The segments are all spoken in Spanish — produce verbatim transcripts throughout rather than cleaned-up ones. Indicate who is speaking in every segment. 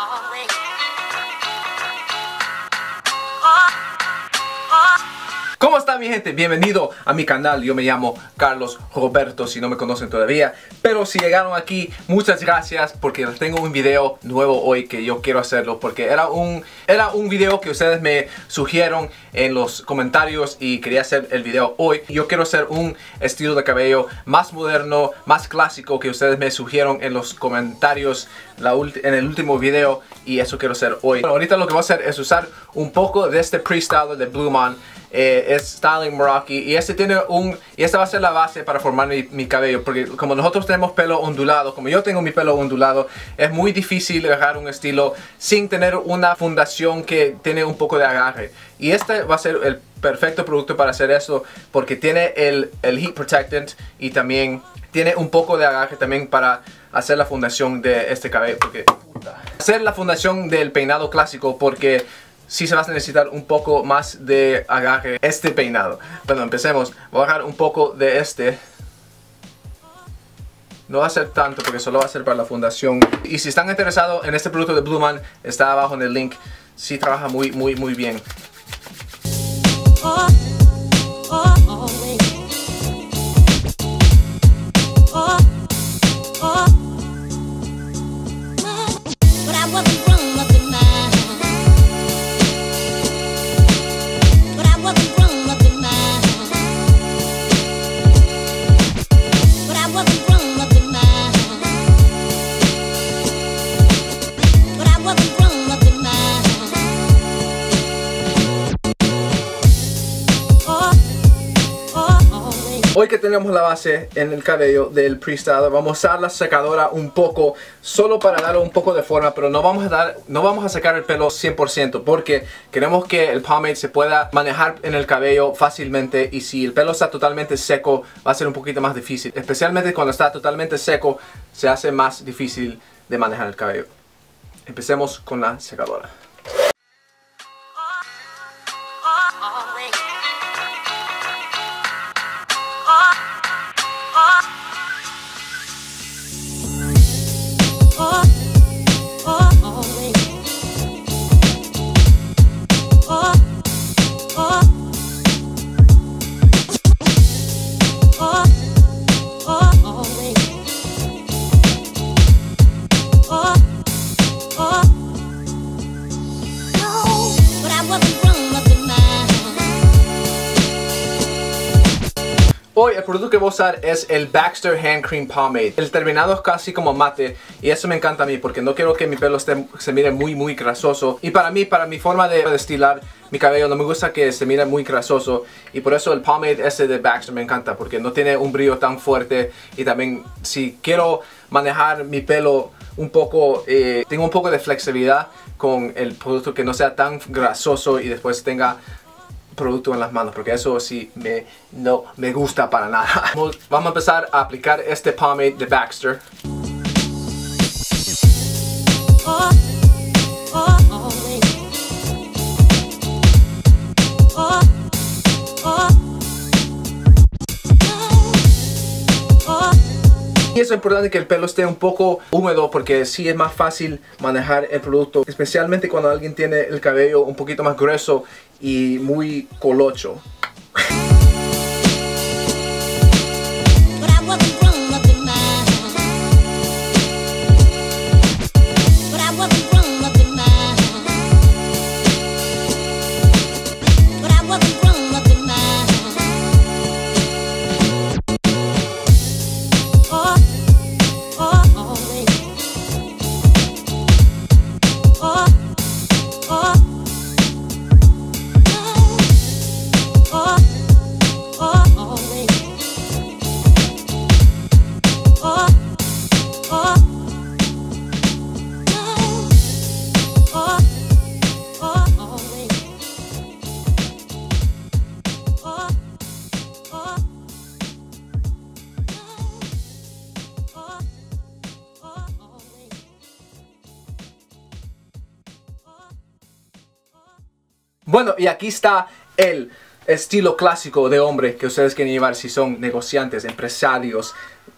Speaker 1: ¿Cómo está mi gente? Bienvenido a mi canal. Yo me llamo Carlos Roberto, si no me conocen todavía. Pero si llegaron aquí, muchas gracias, porque tengo un video nuevo hoy que yo quiero hacerlo. Porque era un, era un video que ustedes me sugirieron en los comentarios y quería hacer el video hoy. Yo quiero hacer un estilo de cabello más moderno, más clásico que ustedes me sugirieron en los comentarios la en el último video. Y eso quiero hacer hoy. Bueno, ahorita lo que voy a hacer es usar un poco de este pre-styler de Blue Man. Eh, es Styling Meraki y este tiene un y esta va a ser la base para formar mi, mi cabello, porque como nosotros tenemos pelo ondulado, como yo tengo mi pelo ondulado, es muy difícil agarrar un estilo sin tener una fundación que tiene un poco de agarre, y este va a ser el perfecto producto para hacer eso, porque tiene el, el heat protectant y también tiene un poco de agarre también para hacer la fundación de este cabello, porque hacer la fundación del peinado clásico, porque sí se va a necesitar un poco más de agarre este peinado. Bueno, empecemos. Voy a agarrar un poco de este. No va a ser tanto porque solo va a ser para la fundación. Y si están interesados en este producto de Blue Man, está abajo en el link. Sí trabaja muy, muy, muy bien. Oh, oh, oh, oh, oh. Hoy que tenemos la base en el cabello del pre-styler, vamos a usar la secadora un poco, solo para darle un poco de forma, pero no vamos a dar, no vamos a sacar el pelo cien por ciento, porque queremos que el pomade se pueda manejar en el cabello fácilmente, y si el pelo está totalmente seco va a ser un poquito más difícil, especialmente cuando está totalmente seco se hace más difícil de manejar el cabello. Empecemos con la secadora. Hoy el producto que voy a usar es el Baxter Hand Cream Pomade. El terminado es casi como mate y eso me encanta a mí, porque no quiero que mi pelo esté, se mire muy muy grasoso. Y para mí, para mi forma de, de estilar mi cabello, no me gusta que se mire muy grasoso. Y por eso el pomade ese de Baxter me encanta, porque no tiene un brillo tan fuerte. Y también si quiero manejar mi pelo un poco, eh, tengo un poco de flexibilidad con el producto, que no sea tan grasoso y después tenga producto en las manos, porque eso sí me, no me gusta para nada. Vamos, vamos a empezar a aplicar este pomade de Baxter. Oh, oh, oh, oh, oh, oh. Y es importante que el pelo esté un poco húmedo, porque sí es más fácil manejar el producto, especialmente cuando alguien tiene el cabello un poquito más grueso y muy colocho. Bueno, y aquí está el estilo clásico de hombre que ustedes quieren llevar si son negociantes, empresarios,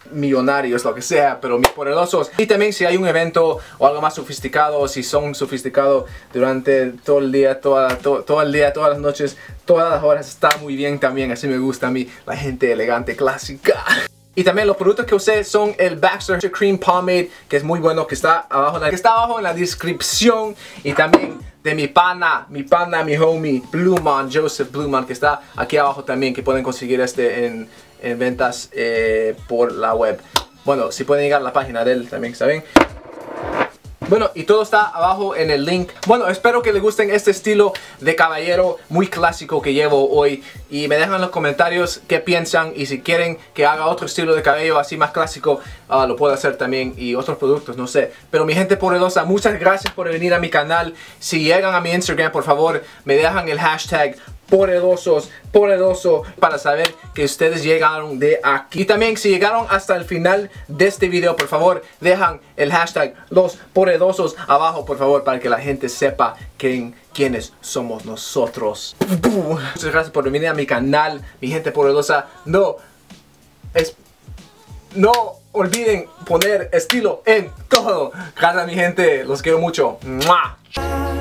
Speaker 1: millonarios, lo que sea, pero mis poderosos. Y también si hay un evento o algo más sofisticado, si son sofisticados durante todo el día, toda, to, todo el día, todas las noches, todas las horas, está muy bien también. Así me gusta a mí, la gente elegante, clásica. Y también los productos que usé son el Baxter Cream Pomade, que es muy bueno, que está abajo, que está abajo en la descripción. Y también de mi pana, mi pana, mi homie, Bluman, Joseph Bluman, que está aquí abajo también, que pueden conseguir este en, en ventas eh, por la web. Bueno, si pueden llegar a la página de él también, ¿está bien? Bueno, y todo está abajo en el link. Bueno, espero que les gusten este estilo de caballero muy clásico que llevo hoy. Y me dejan en los comentarios qué piensan. Y si quieren que haga otro estilo de cabello así más clásico, uh, lo puedo hacer también. Y otros productos, no sé. Pero mi gente poderosa, muchas gracias por venir a mi canal. Si llegan a mi Instagram, por favor, me dejan el hashtag poderosos, poderoso, para saber que ustedes llegaron de aquí. Y también si llegaron hasta el final de este video, por favor, dejan el hashtag los poderosos abajo, por favor, para que la gente sepa quién, quiénes somos nosotros. Muchas gracias por venir a mi canal, mi gente poderosa. No, es, no olviden poner estilo en todo. Gracias, mi gente, los quiero mucho. ¡Mua!